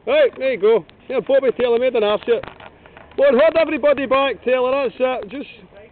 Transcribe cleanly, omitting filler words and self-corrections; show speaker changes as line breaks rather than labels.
Right, there you go. Yeah, Boaby Taylor made an arse of it. Lord, hold everybody back, Taylor, that's it. Just